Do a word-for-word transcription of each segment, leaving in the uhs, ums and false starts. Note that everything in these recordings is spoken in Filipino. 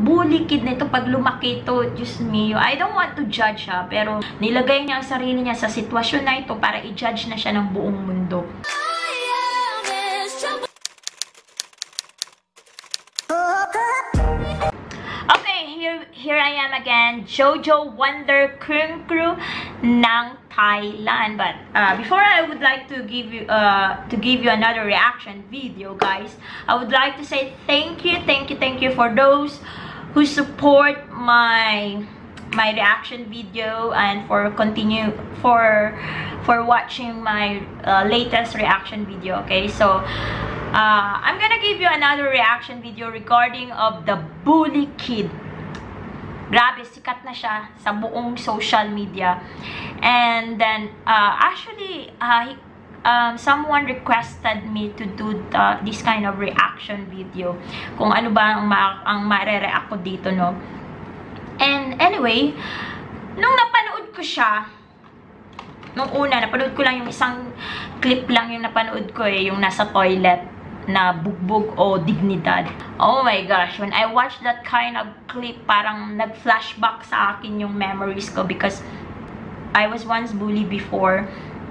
Itong bully kid na ito, pag lumaki ito, Diyos mio, I don't want to judge ha, pero nilagay niya ang sarili niya sa sitwasyon na ito para i-judge na siya ng buong mundo. Here, here I am again, Jojo Wonder Kung Crew ng Thailand. But uh, before I would like to give you uh, to give you another reaction video, guys, I would like to say thank you, thank you, thank you for those who support my my reaction video and for continue for for watching my uh, latest reaction video. Okay, so. Uh, I'm gonna give you another reaction video regarding of the bully kid. Grabe, sikat na siya sa buong social media. And then, uh, actually, uh, he, um, someone requested me to do the, this kind of reaction video. Kung ano ba ang, ma ang mare-react ko dito, no? And anyway, nung napanood ko siya, nung una, napanood ko lang yung isang clip lang yung napanood ko eh, yung nasa toilet na bugbog o dignidad. Oh my gosh, when I watched that kind of clip, parang nag-flashback sa akin yung memories ko because I was once bullied before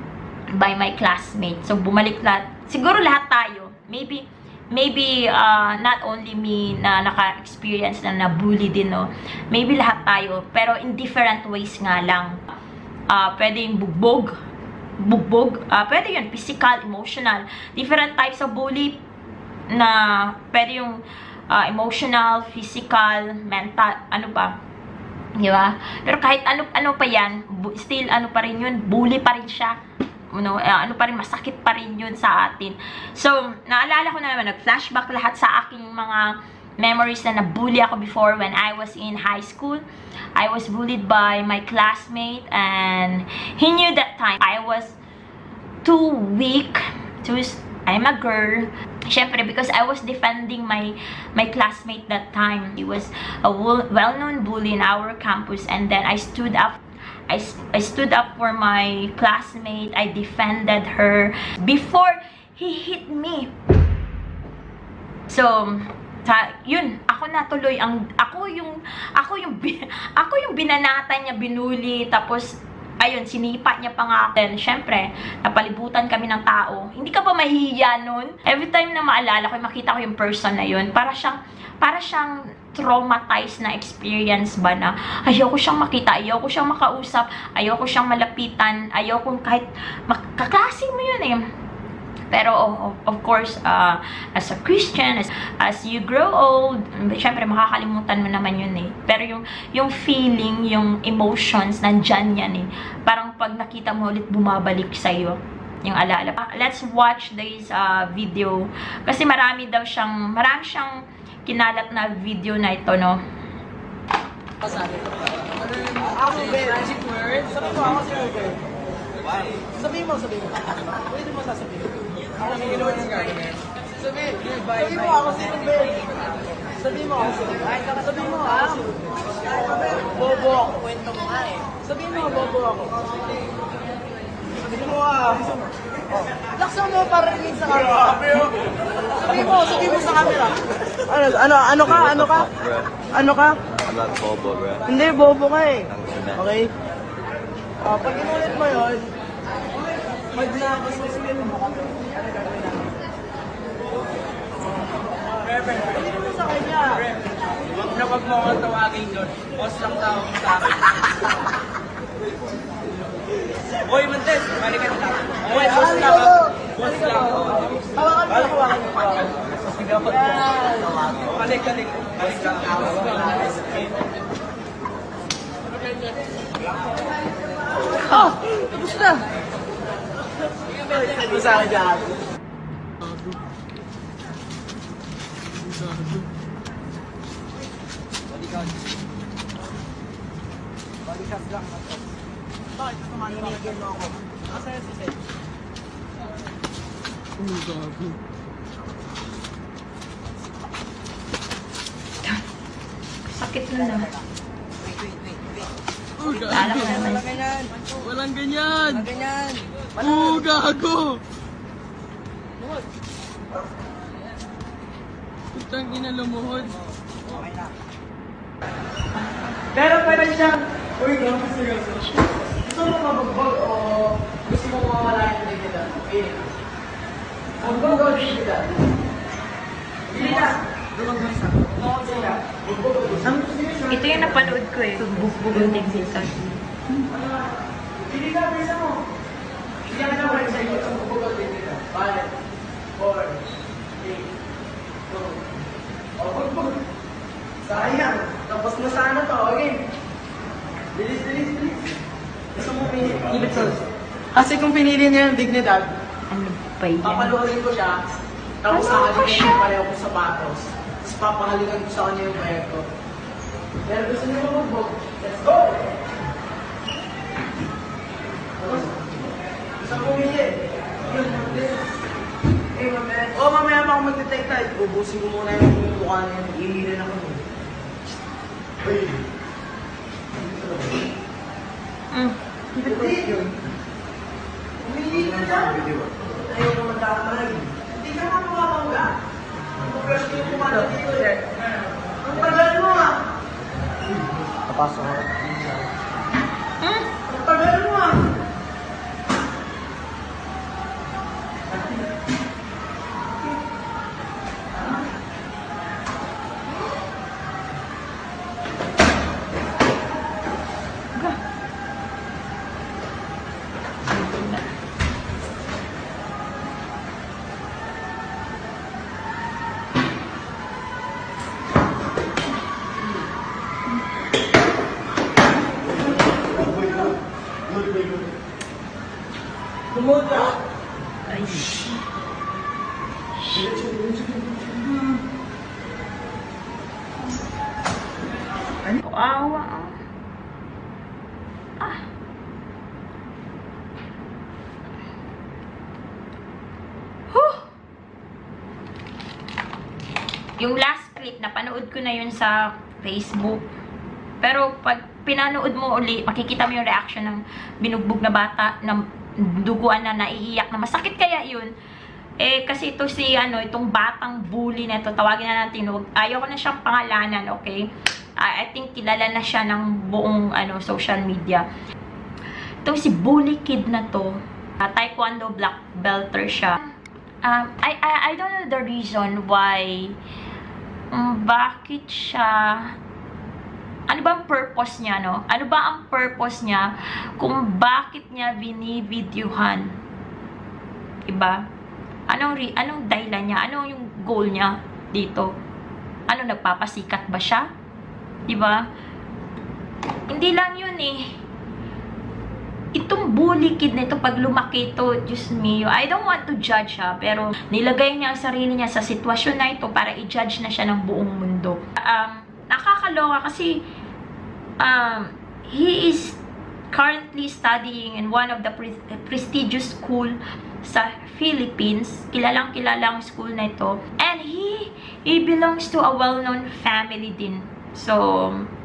by my classmates. So bumalik lahat, siguro lahat tayo, maybe maybe uh, not only me na naka-experience na na-bully din, no? Maybe lahat tayo, pero in different ways nga lang. Uh, pwede yung bugbog, bugbog, uh, pwede yun, physical, emotional, different types of bully na pwede yung uh, emotional, physical, mental, ano pa, di ba? Pero kahit ano, ano pa yan, still ano pa rin yun, bully pa rin siya, ano, uh, ano pa rin, masakit pa rin yun sa atin. So, naalala ko na naman, nag-flashback lahat sa aking mga memories na nabully ako before when I was in high school. I was bullied by my classmate and he knew that time I was too weak to, I'm a girl. Syempre, because I was defending my my classmate that time. He was a well-known bully in our campus, and then I stood up. I, I stood up for my classmate. I defended her before he hit me. So, Ta, yun, ako na tuloy ang ako yung ako yung ako yung binanatan niya, binuli, tapos ayun, sinipa niya pa nga. Then syempre, napalibutan kami ng tao. Hindi ka ba mahihiya nun? Every time na maalala ko, makita ko yung person na yun, para siyang para siyang traumatized na experience ba na ayoko siyang makita, ayoko siyang makausap, ayoko siyang malapitan, ayoko kahit kaklase mo yun eh. Pero, of, of course, uh, as a Christian, as, as you grow old, syempre, makakalimutan mo naman yun eh. Pero yung, yung feeling, yung emotions, nandyan yan eh. Parang pag nakita mo ulit, bumabalik sa'yo yung alaala. Let's watch this uh, video. Kasi marami daw siyang, marami siyang kinalat na video na ito, no? Ako, Ben. Magic word? Sabi mo, ako sa'yo, Ben. Sabi mo, sabi mo. Pwede mo sasabihin. Ako may ginawa ng gagawin. Sabi, sabi mo ako sino, Ben. Sabi mo ako sino. Sabi mo ako sino. Bobo ako. Kwento mo nga eh. Sabi mo, bobo ako. Sabi mo ah. Laksan mo para rin sa camera. Sabi mo, sabi mo sa camera. Ano, ano, ano ka, ano ka? Ano ka? I'm not bobo, bro. Hindi, bobo ka eh. Okay? Uh, pag inulit mo yun, mag-nakos mo sila mo. Ano gagawin namin? Pwede mo sa kanya. Huwag na wag mo ako tawagin doon. Boss lang tawag mo sa akin. Hoy, Montes! Balik ka na lang. Hoy, boss lang ako. Boss lang ako. Hawakan mo, hawakan mo. Balik, balik. Balik lang ako. Oh! Tapos na! Sabi sa akin dyan. Balikas lang. Bakit gusto manimigyan mo ako? Masaya si Seth. Oh, gago. Sakit na na. Oh, gago. Walang ganyan. Walang ganyan. Walang ganyan. Oh, gago. Putang ina, lumuhod. Okay na. Pero pwede siyang, uy, grabe seryoso. Gusto mo mabagbag o gusto mo mawala yung dignidad? Okay. Mabagbag o dignidad? Hindi na. Ito yung napanood ko eh. Bugbog yung dignidad. Hindi ka, bisa mo. Hindi ka naman sa iyo ang bugbog o dignidad. Five, four, three, two, o bugbog. Sayang. Tapos na sana to. Okay. Bilis, bilis, bilis. Gusto mo pinili? Ibig sabihin. Kasi kung pinili niya yung dignidad, Ano ba yan? papaluhin ko siya. Tapos Ano ba hahalikan siya? ko pareho kong sapatos. Tapos papahalikan ko sa kanya yung bayag ko. Pero gusto niyo mabugbog. Let's go! Gusto mo pumili? Yun, Montes. Eh, mamaya. Oh, mamaya pa ako mag-detect tayo. Ubusin ko muna yung mukha niya. Iilan ako. Uy. Mm. Hindi yun. Umili ka dyan. Ayaw mo magkakamay. Hindi ka nga makakawala. Ang crush ko yung kumala dito eh. Ang tagal mo ah. Papasok ako. Mm. Ang tagal mo ah. Tumuta. Ay. Ano? Awa. Ah. Huh. Yung last clip, napanood ko na yun sa Facebook. Pero pag pinanood mo uli, makikita mo yung reaction ng binugbog na bata, ng duguan na naiiyak na masakit kaya yun. Eh, kasi ito si, ano, itong batang bully na ito, tawagin na natin, ayaw ko na siyang pangalanan, okay? Uh, I think kilala na siya ng buong, ano, social media. Ito si bully kid na to, uh, taekwondo black belter siya. Um, I, I, I don't know the reason why, um, bakit siya, ano ba ang purpose niya, no? Ano ba ang purpose niya kung bakit niya binivideohan? Diba? Anong, re anong dahilan niya? Ano yung goal niya dito? Ano, nagpapasikat ba siya? Diba? Hindi lang yun eh. Itong bully kid na ito, pag lumaki ito, Diyos mio, I don't want to judge ha, pero nilagay niya ang sarili niya sa sitwasyon na ito para i-judge na siya ng buong mundo. Um, nakakaloka kasi um, he is currently studying in one of the pre prestigious school sa Philippines. Kilalang kilalang school na ito. And he, he belongs to a well-known family din. So,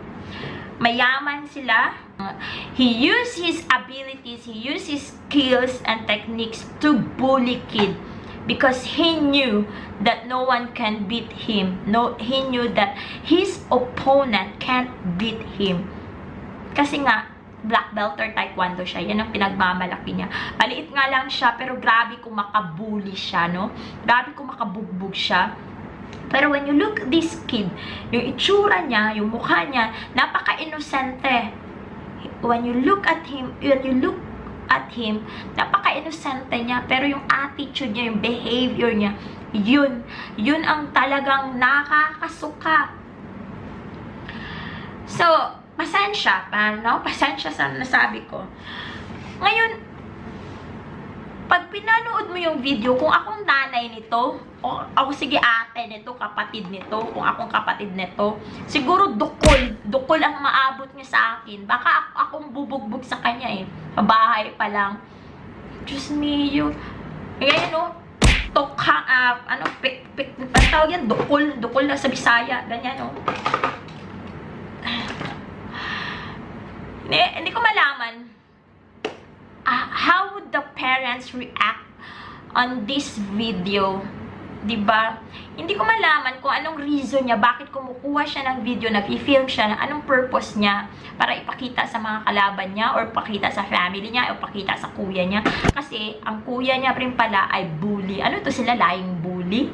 mayaman sila. He used his abilities, he used his skills and techniques to bully kid. Because he knew that no one can beat him. No, he knew that his opponent can't beat him. Kasi nga, black belter taekwondo siya. Yan ang pinagmamalaki niya. Maliit nga lang siya, pero grabe kung makabully siya, no? Grabe kung makabugbog siya. Pero when you look at this kid, yung itsura niya, yung mukha niya, napaka-inosente. When you look at him, when you look at him, napaka-inosente niya, pero yung attitude niya, yung behavior niya, yun, yun ang talagang nakakasuka. So, pasensya, no? Pasensya sa nasabi ko. Ngayon, pag pinanood mo yung video, kung akong nanay nito, o ako sige ate nito, kapatid nito, kung akong kapatid nito, siguro dukol, dukol ang maabot niya sa akin. Baka akong bubugbog sa kanya eh. Bahay pa lang. Diyos mio. Ngayon, no? Tokha, uh, ano, pik, pik, ang tawag yan, dukol, dukol na sa Bisaya. Ganyan, no? Hindi, hindi ko malaman. Uh, how would the parents react on this video Diba? Hindi ko malaman kung anong reason niya, bakit kumukuha siya ng video, nag-film siya, anong purpose niya para ipakita sa mga kalaban niya, or pakita sa family niya, o pakita sa kuya niya. Kasi, ang kuya niya rin pala ay bully. Ano to sila? Lying bully?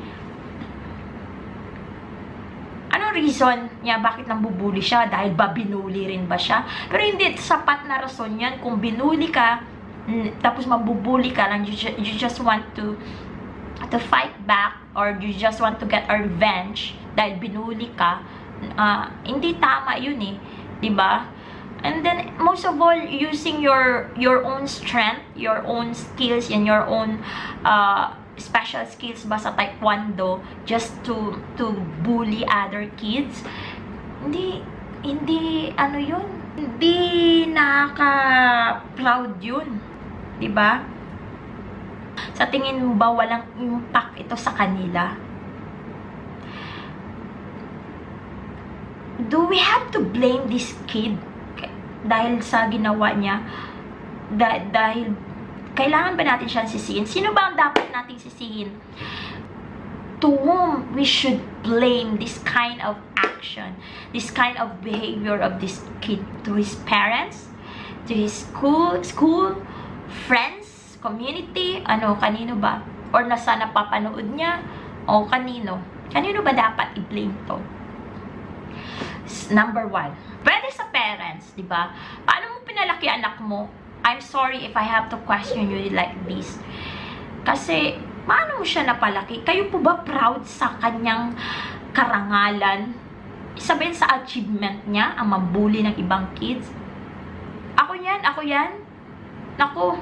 Anong reason niya bakit nang bubuli siya? Dahil ba binuli rin ba siya? Pero hindi sapat na rason yan. Kung binuli ka, tapos mabubuli ka lang, you, you just want to to fight back, or you just want to get a revenge dahil binuli ka, uh, hindi tama yun eh, diba? And then most of all, using your your own strength, your own skills, and your own uh, special skills ba sa taekwondo just to to bully other kids, hindi hindi ano yun, hindi nakaka-proud yun, diba? Sa tingin mo ba walang impact ito sa kanila? Do we have to blame this kid dahil sa ginawa niya? Da dahil kailangan ba natin siyang sisihin? Sino ba ang dapat nating sisihin? To whom we should blame this kind of action, this kind of behavior of this kid? To his parents? To his school, school, friends? Community, ano, kanino ba? Or nasa napapanood niya, o kanino? Kanino ba dapat i-blame to? Number one, pwede sa parents, di ba? Paano mo pinalaki anak mo? I'm sorry if I have to question you like this. Kasi, paano mo siya napalaki? Kayo po ba proud sa kanyang karangalan? Sabihin sa achievement niya, ang mambuli ng ibang kids? Ako yan, ako yan. Naku,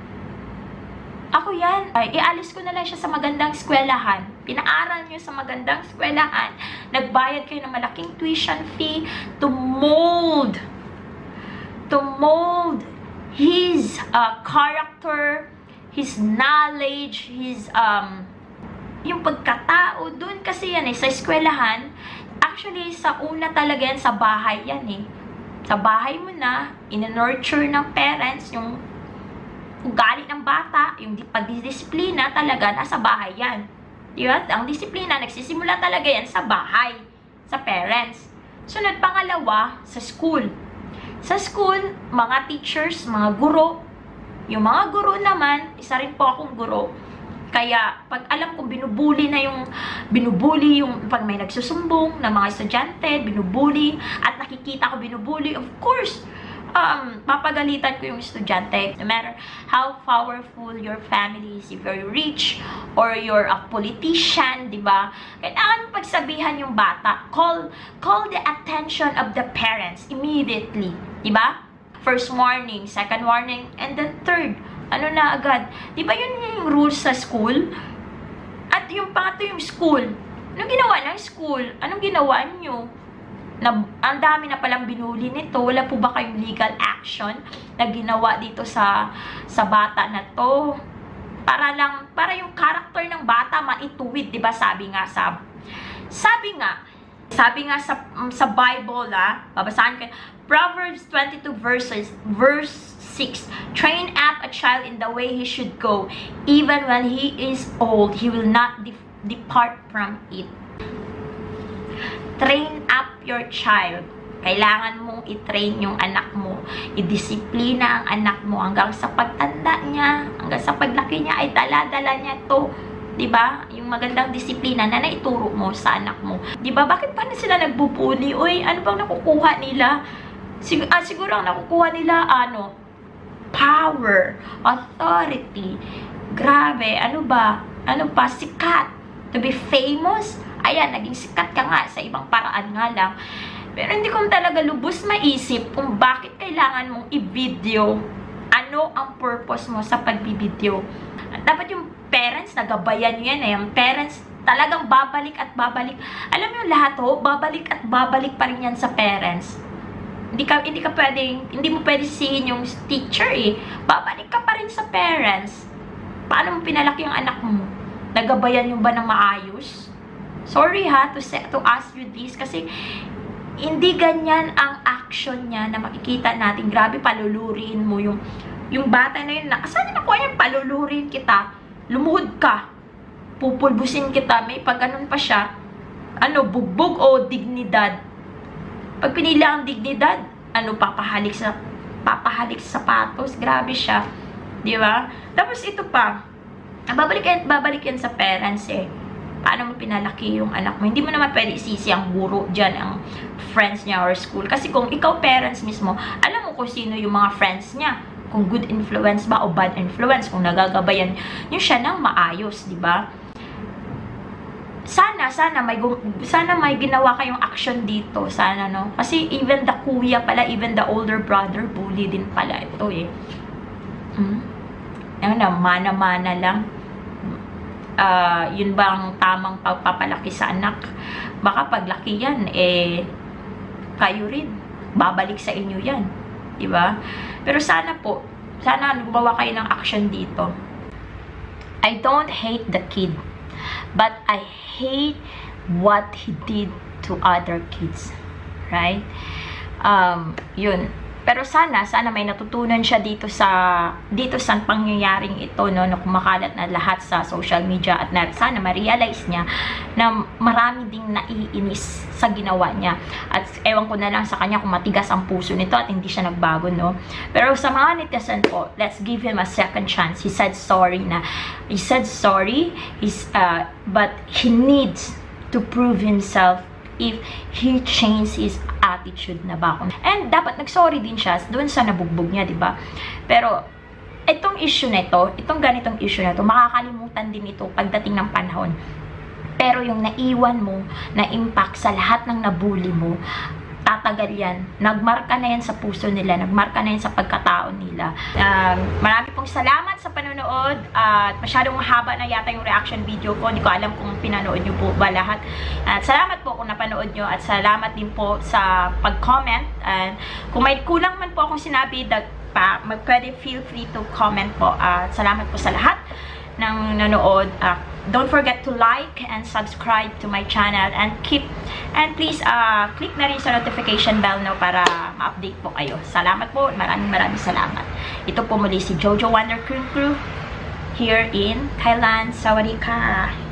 ako yan. Ay, ialis ko na lang siya sa magandang eskwelahan. Pinaaral niyo sa magandang eskwelahan. Nagbayad kayo ng malaking tuition fee to mold, to mold his uh, character, his knowledge, his, um, yung pagkatao. Doon kasi yan eh, sa eskwelahan. Actually, sa una talaga yan, sa bahay yan eh. Sa bahay mo na, in-nurture ng parents, yung ugali ng bata, yung pagdidisiplina talaga nasa bahay yan. Diba? Ang disiplina, nagsisimula talaga yan sa bahay, sa parents. Sunod, pangalawa, sa school. Sa school, mga teachers, mga guro. Yung mga guro naman, isa rin po akong guro. Kaya, pag alam kong binubuli na yung, binubuli yung, pag may nagsusumbong na mga estudyante, binubuli, at nakikita ko binubuli, of course, Um, papagalitan ko yung estudyante. No matter how powerful your family is, if you're rich or you're a politician, di ba? Kailangan pagsabihan yung bata. Call, call the attention of the parents immediately, di ba? First warning, second warning, and then third. Ano na agad? Di ba yun yung rules sa school? At yung pangatlo yung school. Anong ginawa ng school? Anong ginawa nyo? Na, ang dami na palang binuli nito. Wala po ba kayong legal action na ginawa dito sa sa bata na to? Para lang, para yung character ng bata maituwid, 'di ba? Sabi nga sa Sabi nga, sabi nga sa um, sa Bible, ah, babasahin ko Proverbs twenty-two verses verse six. Train up a child in the way he should go, even when he is old, he will not de depart from it. Train up your child. Kailangan mong i-train yung anak mo. I-disiplina ang anak mo hanggang sa pagtanda niya, hanggang sa paglaki niya ay dala-dala niya to. Diba? Yung magandang disiplina na naituro mo sa anak mo. Diba? Bakit pa na sila nagbubuli? Uy, ano bang nakukuha nila? Sig ah, siguro ang nakukuha nila, ano? Power. Authority. Grabe. Ano ba? Ano pa? Sikat. To be famous? Ayan, naging sikat ka nga sa ibang paraan nga lang. Pero hindi ko talaga lubos maisip kung bakit kailangan mong i-video. Ano ang purpose mo sa pagbibideo? Dapat yung parents, nagabayan nyo yan eh. Yung parents, talagang babalik at babalik. Alam mo yung lahat ho, babalik at babalik pa rin yan sa parents. Hindi ka, hindi ka pwedeng, hindi mo pwede sisihin yung teacher eh. Babalik ka pa rin sa parents. Paano mo pinalaki yung anak mo? Nagabayan yung ba ng maayos? Sorry ha, to, say, to ask you this, kasi hindi ganyan ang action niya na makikita natin. Grabe, palulurin mo yung, yung bata na yun. Na, saan na nakuha yan? Palulurin kita. Lumuhod ka. pupulbusin kita, may pag ganun pa siya, ano, bugbog o dignidad. Pag pinili ang dignidad, ano, papahalik sa, papahalik sa sapatos, grabe siya, di ba? Tapos ito pa, babalik yan, babalik yan sa parents eh. Paano mo pinalaki yung anak mo? Hindi mo naman pwede isisi ang guro dyan, ang friends niya or school. Kasi kung ikaw parents mismo, alam mo kung sino yung mga friends niya. Kung good influence ba o bad influence. Kung nagagabayan yun siya ng maayos, di ba? Sana, sana may, sana may ginawa kayong action dito. Sana, no? Kasi even the kuya pala, even the older brother, bully din pala ito eh. Hmm? Yan na, mana-mana lang. Uh, yun ba ang tamang pagpapalaki sa anak? Baka paglaki yan, eh, kayo rin. Babalik sa inyo yan. Diba? Pero sana po, sana gumawa kayo ng action dito. I don't hate the kid, but I hate what he did to other kids. Right? Um, yun. Pero sana, sana may natutunan siya dito sa, dito sa pangyayaring ito, no, na kumakalat na lahat sa social media at na, sana ma-realize niya na marami ding naiinis sa ginawa niya. At ewan ko na lang sa kanya kung matigas ang puso nito at hindi siya nagbago, no. Pero sa mga netizen po, let's give him a second chance. He said sorry na. He said sorry, he's, uh, but he needs to prove himself if he changed his attitude na ba. And dapat nag-sorry din siya doon sa nabugbog niya, di ba? Pero itong issue na ito, itong ganitong issue na ito, makakalimutan din ito pagdating ng panahon. Pero yung naiwan mo na impact sa lahat ng nabully mo, tatagal yan. Nagmarka na yan sa puso nila. Nagmarka na yan sa pagkatao nila. Um, marami pong salamat sa panonood. At uh, masyadong mahaba na yata yung reaction video ko. Hindi ko alam kung pinanood nyo po ba lahat. At salamat po kung napanood nyo. At salamat din po sa pag-comment. And kung may kulang man po akong sinabi, pa, pwede feel free to comment po. At uh, salamat po sa lahat ng nanood. Uh, don't forget to like and subscribe to my channel and keep and please uh, click na rin sa notification bell, no, para ma-update po kayo. Salamat po, maraming maraming salamat. Ito po muli si Jojo Wonder Crew Crew here in Thailand. Sawadee ka.